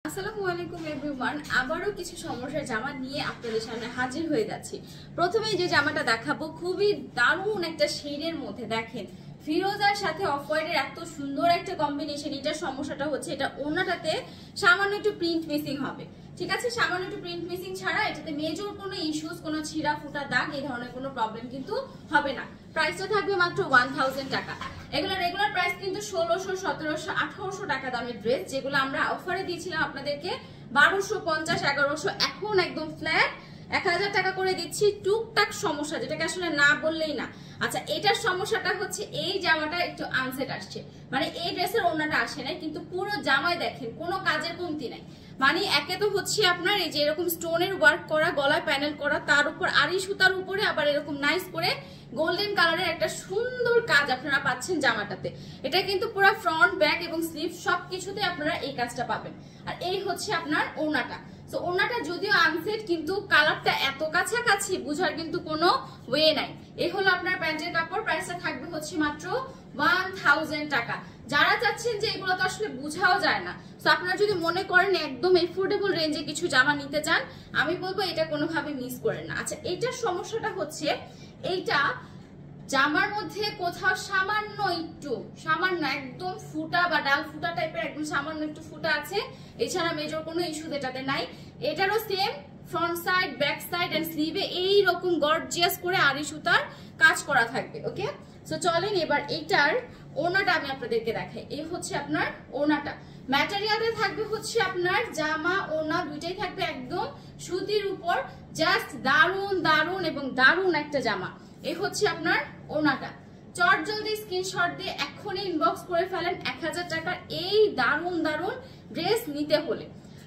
আসসালামু আলাইকুম এভরিওয়ান, আবারও কিছু সমস্যার জামা নিয়ে আপনাদের সামনে হাজির হয়ে যাচ্ছি। প্রথমেই যে জামাটা দেখাবো খুবই দারুণ একটা শেডের মধ্যে, দেখেন ফিরোজার সাথে অফ হোয়াইটের এত সুন্দর একটা কম্বিনেশন। এটার সমস্যাটা হচ্ছে এটা ওড়নাটাতে সামান্য একটু প্রিন্ট মিসিং হবে, ঠিক আছে? সামান্য একটু প্রিন্ট মিসিং ছাড়া এটাতে মেজর কোনো ইস্যুস, কোনো ছিঁড়া ফুটা দাগ এই ধরনের কোনো প্রবলেম কিন্তু হবে না। প্রাইসটা থাকবে মাত্র 1000 টাকা। এগুলো রেগুলার প্রাইস কিন্তু 1600, 1700, 1800 টাকা দামের ড্রেস, যেগুলো আমরা অফারে দিয়েছিলাম আপনাদেরকে 1250, 1100। এখন একদম ফ্ল্যাট 1000 টাকা করে দিচ্ছি। টুকটাক সমস্যা, যেটাকে আসলে না বললেই না। আচ্ছা, এটার সমস্যাটা হচ্ছে এই জামাটা একটু আনসেট আসছে, মানে এই ড্রেসের ওড়নাটা আসে নাই, কিন্তু পুরো জামায় দেখেন কোনো কাজের কমতি নাই। মানে একে তো হচ্ছে আপনার এই যে এরকম স্টোনের ওয়ার্ক করা, গলায় প্যানেল করা, তার উপর আড়ি সুতার উপরে আবার এরকম নাইস করে গোল্ডেন কালারের একটা সুন্দর কাজ আপনারা পাচ্ছেন জামাটাতে। এটা কিন্তু পুরো ফ্রন্ট, ব্যাক এবং স্লিভ সবকিছুতে আপনারা এই কাজটা পাবেন। আর এই হচ্ছে আপনার ওড়নাটা। তো ওড়নাটা যদিও আনসেট, কিন্তু কালারটা এত কাছাকাছি, বুঝার কিন্তু কোনো ওয়ে নাই। এই হলো আপনার প্যান্টের কাপড়। প্রাইসটা থাকবে হচ্ছে মাত্র 1000 টাকা। যারা চাচ্ছেন যে এগুলো তো আসলে বুঝাও যায় না, তো আপনারা যদি মনে করেন একদম এফোর্ডেবল রেঞ্জে কিছু জামা নিতে চান, আমি বলবো এটা কোনোভাবে মিস করেন না। আচ্ছা, এটার সমস্যাটা হচ্ছে এইটা জামার মধ্যে কোথাও সামান্য একদম ফুটা বা ডাল ফুটা টাইপের একদম সামান্য একটু ফুটা আছে, এছাড়া মেজর কোনো ইস্যু এটাতে নাই। এটারও same front side, back side and স্লিভে এইরকম গর্জিয়াস করে আড়ি সুতার কাজ করা থাকবে। ওকে, সো চলেন এবার এইটার ওড়নাটা আমি আপনাদেরকে দেখাই। এই হচ্ছে আপনার ওড়নাটা। ম্যাটেরিয়ালে থাকবে হচ্ছে আপনার জামা ওড়না দুইটাই থাকবে একদম সুতির উপর। জাস্ট দারুন দারুন এবং দারুন একটা জামা। এই হচ্ছে আপনার ওড়নাটা। চট জলদি স্ক্রিনশট দিয়ে এখনই ইনবক্স করে ফেলেন 1000 টাকার এই দারুন দারুন ড্রেস নিতে হলে।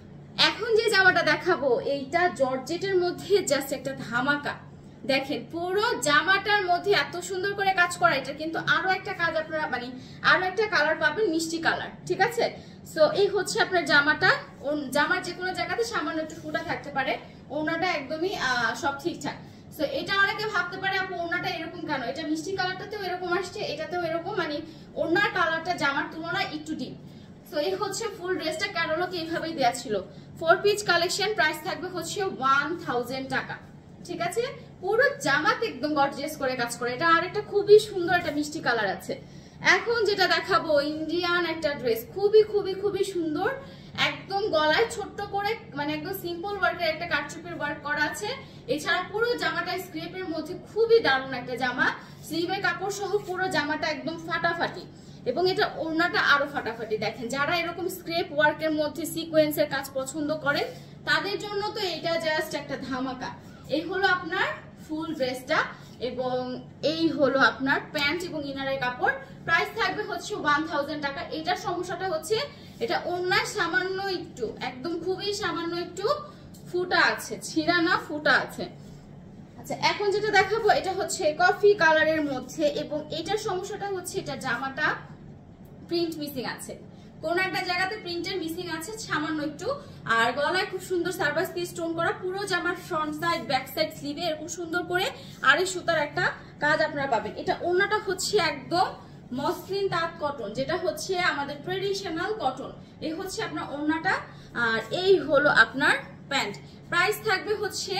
এখন যে জামাটা দেখাবো এইটা জর্জেটের মধ্যে জাস্ট একটা ধামাকা। দেখেন পুরো জামাটার মধ্যে এত সুন্দর করে কাজ করা। এটা কিন্তু আরো একটা কাজ আপনারা মানে আরো একটা কালার পাবেন, মিষ্টি কালার, ঠিক আছে? সো এই হচ্ছে আপনার জামাটা। জামার যে কোনো জায়গাতে সামান্য একটু ফুটা থাকতে পারে, ওড়নাটা একদমই সব ঠিকঠাক। সো এটা অনেকে ভাবতে পারে আপু ওড়নাটা এরকম কেন, এটা মিষ্টি কালারটাতেও এরকম আসছে, এটাতেও এরকম, মানে ওড়নার কালারটা জামার তুলনায় একটু ডিপ। সো এই হচ্ছে ফুল ড্রেসটা ক্যাটালগে এইভাবেই দেওয়া ছিল। 4 পিস কালেকশন, প্রাইস থাকবে হচ্ছে 1000 টাকা, ঠিক আছে? পুরো জামাতে একদম গর্জিয়াস করে কাজ করে। এটা আরেকটা খুবই সুন্দর একটা মিষ্টি কালার আছে। এখন যেটা দেখাবো ইন্ডিয়ান একটা ড্রেস, খুবই খুবই খুবই সুন্দর। একদম গলায় ছোট্ট করে মানে একদম সিম্পল ওয়ার্কের একটা কাটচুপের ওয়ার্ক করা আছে। এছাড়া পুরো জামাটা স্ক্রেপের মধ্যে খুবই দারুণ একটা জামা। স্লিভের কাপড় সহ পুরো জামাটা একদম ফাটাফাটি, এবং এটা ওড়নাটা আরো ফাটাফাটি। দেখেন যারা এরকম স্ক্রেপ ওয়ার্কের মধ্যে সিকোয়েন্সের কাজ পছন্দ করেন তাদের জন্য তো এটা জাস্ট একটা ধামাকা। এই হলো আপনার ফুল ড্রেসটা, এবং এই হলো আপনার প্যান্ট এবং ইনারের কাপড়। প্রাইস থাকবে হচ্ছে 1000 টাকা। এটার সমস্যাটা হচ্ছে এটা ওড়নায় সামান্য একটু, একদম খুবই সামান্য একটু ফুটা আছে, ছিঁড়া না ফুটা আছে। আচ্ছা, এখন যেটা দেখাবো এটা হচ্ছে কফি কালারের মধ্যে, এবং এটার সমস্যাটা হচ্ছে এটা জামাটা প্রিন্ট মিসিং আছে, কোন একটা জায়গাতে প্রিন্টের মিসিং আছে সামান্য একটু। আর গলায় খুব সুন্দর সার্ভাস দিয়ে স্টোন করা, পুরো জামার ফ্রন্ট সাইড, ব্যাক সাইড, স্লিভে এরকম সুন্দর করে আড়ি সুতার একটা কাজ আপনারা পাবেন। এটা ওড়নাটা হচ্ছে একদম মসলিন তাঁত কটন, যেটা হচ্ছে আমাদের ট্রেডিশনাল কটন। এই হচ্ছে আপনার ওড়নাটা, আর এই হলো আপনার প্যান্ট। প্রাইস থাকবে হচ্ছে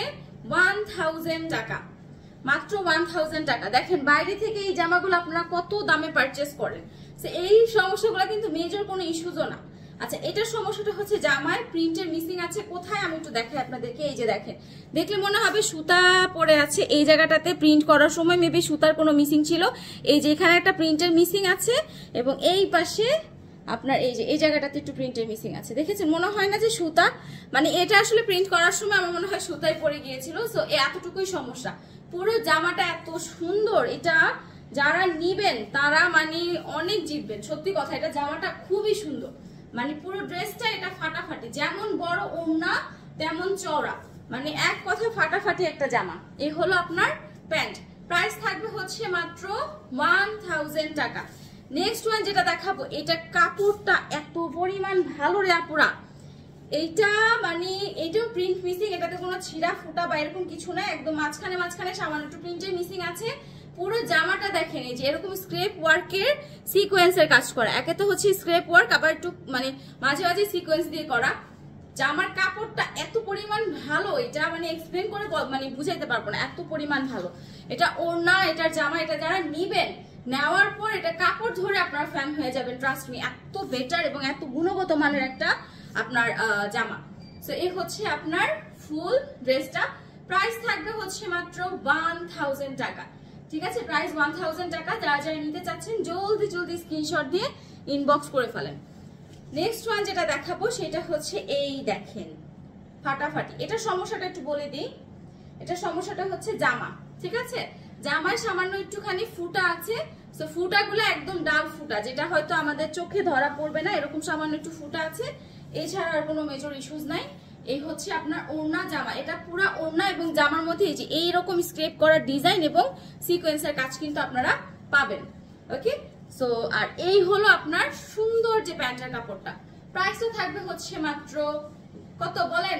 1000 টাকা, মাত্র 1000 টাকা। দেখেন বাইরে থেকে এই জামাগুলো আপনারা কত দামে পারচেস করেন, এই সমস্যাগুলো কিন্তু মেজর কোনো ইস্যুজও না। আচ্ছা, এটার সমস্যাটা হচ্ছে জামায় প্রিন্টের মিসিং আছে। কোথায় আমি একটু দেখাই আপনাদেরকে। এই যে দেখেন, দেখলে মনে হবে সুতা পড়ে আছে, এই জায়গাটাতে প্রিন্ট করার সময় মেবি সুতার কোনো মিসিং ছিল। এই যে এখানে একটা প্রিন্টের মিসিং আছে, এবং এই পাশে আপনার এই যে এই জায়গাটাতে একটু প্রিন্টের মিসিং আছে। দেখেছেন, মনে হয় না যে সুতা, মানে এটা আসলে প্রিন্ট করার সময় আমার মনে হয় সুতায় পড়ে গিয়েছিল। সো এতটুকুই সমস্যা। পুরো জামাটা এত সুন্দর, এটা যারা নিবেন তারা মানে অনেক জিতবেন, সত্যি কথা। এটা জামাটা খুবই সুন্দর, মানে পুরো ড্রেসটা এটা ফাটাফাটি, যেমন বড় ওড়না তেমন চওড়া, মানে এক কথা ফাটাফাটি একটা জামা। এই হলো আপনার প্যান্ট। প্রাইস থাকবে হচ্ছে মাত্র 1000 টাকা। নেক্সট ওয়ান যেটা দেখাবো, এটা কাপড়টা এত পরিমাণ ভালো রে আপুরা। এইটা মানে এটাও প্রিন্ট মিসিং, এটাতে কোনো ছিঁড়া ফুটা বা এরকম কিছু না, একদম মাঝখানে মাঝখানে সামান্য একটু প্রিন্টের মিসিং আছে। পুরো জামাটা দেখেন এই যে এরকম স্ক্রেপ ওয়ার্কের সিকোয়েন্সের কাজ করা। একে তো হচ্ছে স্ক্রেপ ওয়ার্ক, আবার একটু মানে মাঝে মাঝে সিকোয়েন্স দিয়ে করা। জামার কাপড়টা এত পরিমাণ ভালো, এটা মানে এক্সপ্লেন করে মানে বুঝাইতে পারবো না, এত পরিমাণ ভালো। এটা ওড়না, এটার জামা, এটা যারা নিবেন নেওয়ার পর এটা কাপড় ধরে আপনার ফ্যান হয়ে যাবেন, ট্রাস্ট মি। এত বেটার এবং এত গুণগত মানের একটা আপনার জামা। সো এই হচ্ছে আপনার ফুল ড্রেসটা। প্রাইস থাকবে হচ্ছে মাত্র 1000 টাকা, ঠিক আছে? প্রাইস 1000 টাকা। যারা যারা নিতে চাচ্ছেন জলদি জলদি স্ক্রিনশট দিয়ে ইনবক্স করে ফেলেন। নেক্সট ওয়ান যেটা দেখাবো সেটা হচ্ছে এই দেখেন ফাটাফাটি। এটা সমস্যাটা একটু বলে দিই। এটা সমস্যাটা হচ্ছে জামা, ঠিক আছে? জামায় সামান্য একটুখানি ফুটা আছে। সো ফুটাগুলো একদম ডাল ফুটা, যেটা হয়তো আমাদের চোখে ধরা পড়বে না, এরকম সামান্য একটু ফুটা আছে। এছাড়া আর কোনো মেজর ইস্যুস নাই। এই হচ্ছে আপনার ওড়না জামা। এটা পুরো ওড়না এবং জামার মধ্যে এই যে এইরকম স্ক্রেপ করা ডিজাইন এবং সিকোয়েন্সের কাজ কিন্তু আপনারা পাবেন। ওকে, সো আর এই হলো আপনার সুন্দর যে প্যান্টের কাপড়টা। প্রাইসটা থাকবে হচ্ছে মাত্র কত বলেন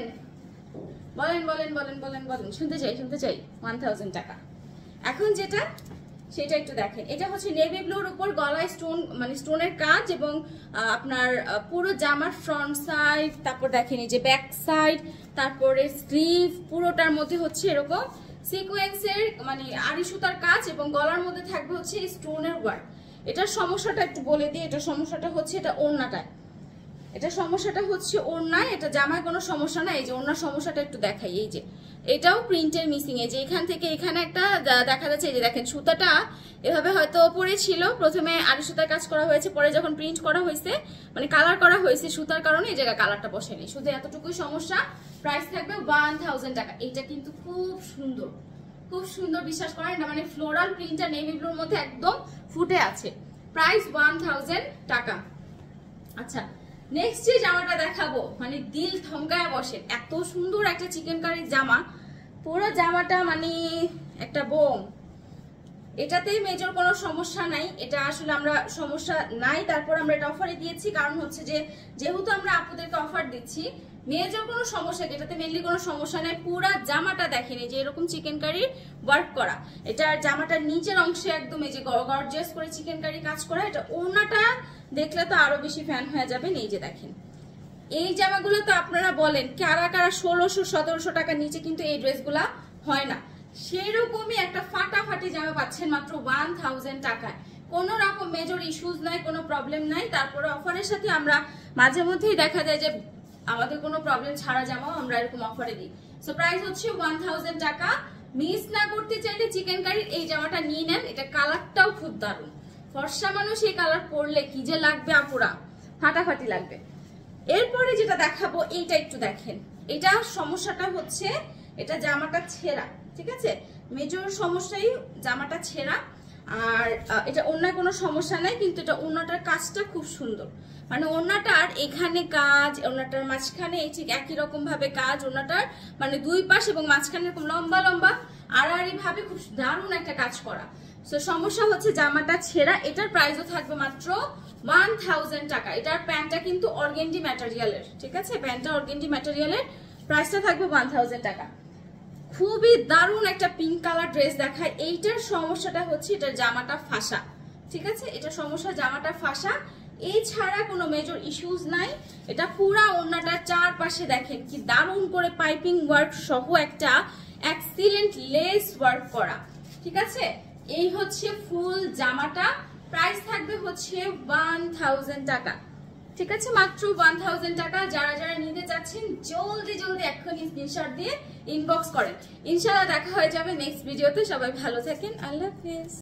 বলেন বলেন বলেন বলেন বলেন, শুনতে চাই 1000 টাকা। এখন যেটা সেটা একটু দেখেন। এটা হচ্ছে নেভি ব্লুর উপর গলায় স্টোন, মানে স্টোনের কাজ এবং আপনার পুরো জামার ফ্রন্ট সাইড, তারপর দেখেন এই যে ব্যাক সাইড, তারপরে স্লিভ, পুরোটার মধ্যে হচ্ছে এরকম সিকোয়েন্সের মানে আড়ি সুতার কাজ এবং গলার মধ্যে থাকবে হচ্ছে স্টোনের ওয়ার্ক। এটার সমস্যাটা একটু বলে দিই। এটার সমস্যাটা হচ্ছে এটা ওড়নাটায়, এটা সমস্যাটা হচ্ছে ওড়নায়, এটা জামায় কোনো সমস্যা না। এই যে ওড়নার সমস্যাটা একটু দেখাই। এই যে এটাও প্রিন্টের মিসিং। এই যে এখান থেকে এখানে একটা দেখা যাচ্ছে, এই যে দেখেন সুতাটা এভাবে হয়তো পরে ছিল, প্রথমে আড়ি সুতার কাজ করা হয়েছে, পরে যখন প্রিন্ট করা হয়েছে মানে কালার করা হয়েছে সুতার কারণে এই জায়গায় কালারটা বসেনি, শুধু এতটুকুই সমস্যা। প্রাইস থাকবে 1000 টাকা। এটা কিন্তু খুব সুন্দর, খুব সুন্দর, বিশ্বাস করেন না, মানে ফ্লোরাল প্রিন্টটা নেভি ব্লুর মধ্যে একদম ফুটে আছে। প্রাইস 1000 টাকা। আচ্ছা, নেক্সট যে জামাটা দেখাবো মানে দিল থমকায় বসে, এত সুন্দর একটা চিকেন কারির জামা। পুরো জামাটা মানে একটা বোম। এটাতেই মেজর কোনো সমস্যা নাই, এটা আসলে আমরা সমস্যা নাই, তারপর আমরা এটা অফারে দিয়েছি। কারণ হচ্ছে যে যেহেতু আমরা আপনাদেরকে অফার দিচ্ছি, মেজর কোনো সমস্যা, এটাতে মেনলি কোনো সমস্যা নাই। পুরা জামাটা দেখেন এই যে এরকম চিকেন কারির ওয়ার্ক করা। এটা জামাটার নিচের অংশে একদম এই যে গর্জিয়াস করে চিকেন কারি কাজ করা। এটা ওড়নাটা দেখলে তো আরো বেশি ফ্যান হয়ে যাবেন। এই যে দেখেন এই জামাগুলো তো আপনারা বলেন কারা কারা 1600-1700 টাকার নিচে কিন্তু এই ড্রেসগুলা হয় না, সেরকমই একটা ফাটাফাটি জামা পাচ্ছেন মাত্র 1000 টাকায়। কোনো রকম মেজর ইস্যুস নাই, কোনো প্রবলেম নাই। তারপরে অফারের সাথে আমরা মাঝে মধ্যেই দেখা যায় যে আমাদের কোনো প্রবলেম ছাড়া জামাও আমরা এরকম অফারে দিই। সো প্রাইস হচ্ছে 1000 টাকা। মিস না করতে চাইলে চিকেন কারির এই জামাটা নিয়ে নেন। এটা কালারটাও খুব দারুণ, ফর্সা মানুষ এই কালার পরলে কি যে লাগবে আপুরা, ফাটাফাটি লাগবে। এরপরে যেটা দেখাবো এইটা একটু দেখেন। এটা সমস্যাটা হচ্ছে এটা জামাটা ছেঁড়া, ঠিক আছে? মেজর সমস্যাই জামাটা ছেঁড়া। আর এটা ওড়নায় কোনো সমস্যা নাই, কিন্তু এটা ওড়নাটার কাজটা খুব সুন্দর, মানে ওড়নাটার এখানে কাজ, ওড়নাটার মাঝখানে এই ঠিক একই রকম ভাবে কাজ, ওড়নাটার মানে দুই পাশ এবং মাঝখানে এরকম লম্বা লম্বা আড়াআড়ি ভাবে খুব দারুণ একটা কাজ করা। সো সমস্যা হচ্ছে জামাটা ছেঁড়া। এটার প্রাইসও থাকবে মাত্র 1000 টাকা। এটার প্যান্টটা কিন্তু অর্গেন্ডি ম্যাটেরিয়ালের, ঠিক আছে? প্যান্টটা অর্গেন্ডি ম্যাটেরিয়ালের, প্রাইসটা থাকবে 1000 টাকা। খুবই দারুণ একটা পিঙ্ক কালার ড্রেস দেখায়। এইটার সমস্যাটা হচ্ছে এটার জামাটা ফাঁসা, ঠিক আছে? এটা সমস্যা জামাটা ফাঁসা, এছাড়া কোনো মেজর ইস্যুস নাই। এটা পুরা ওড়নাটার চারপাশে দেখেন কি দারুণ করে পাইপিং ওয়ার্ক সহ একটা এক্সিলেন্ট লেস ওয়ার্ক করা, ঠিক আছে? এই হচ্ছে ফুল জামাটা। প্রাইস থাকবে হচ্ছে 1000 টাকা, ঠিক আছে? মাত্র 1000 টাকা। যারা যারা নিতে চাচ্ছেন জলদি জলদি এক্ষুনি স্ক্রিনশট দিয়ে ইনবক্স করেন। ইনশাআল্লাহ দেখা হয়ে যাবে নেক্সট ভিডিওতে। সবাই ভালো থাকেন, আল্লাহ হাফেজ।